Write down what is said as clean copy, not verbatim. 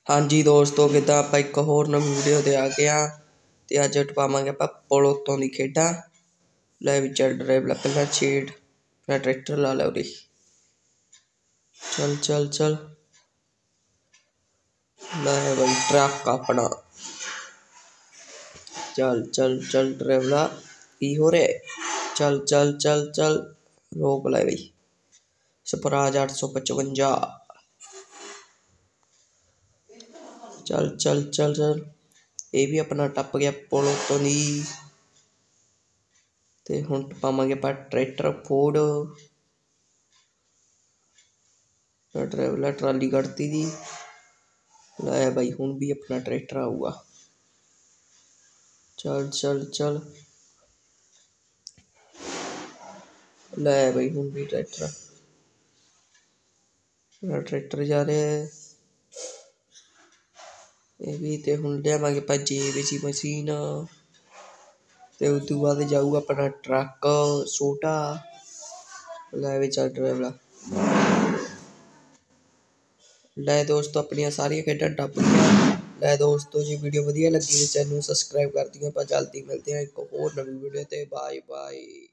हाँ जी दोस्तों, किदा आप एक होर नवी वीडियो ते आ गए हाँ ते अज टपावांगे आप पुल उत्तों दी खेडां। लै भी चल ड्राइव पहला छेड़ अपना ट्रैक्टर ला लै उरी। चल चल चल लै भाई ट्रक अपना। चल चल चल ड्राइवरा की हो रे। चल चल चल चल रोक लै भाई। स्वराज 855। चल चल चल चल ये भी अपना टप गया पुल उत्तों दी ते हुण टपावांगे आपां ट्रैक्टर फोर्ड। ड्राइवर ट्राली कड़ती दी। लै भाई हुण भी अपना ट्रैक्टर आऊगा। चल चल चल लै भाई हुण भी ट्रैक्टर जा रहा है। ये भी ते हुण लियावांगे आपां JBC मशीन ते उदू बाद जाऊगा अपना ट्रक छोटा। लै भी चल ड्राइवरा। लै दोस्तों अपनियां सारियां खेडां टप गया। लै दोस्तों जी वीडियो वधिया लगी तो चैनल नूं सबसक्राइब कर दिओ। आपां जल्दी मिलते हैं एक होर नवीं वीडियो ते। Bye bye.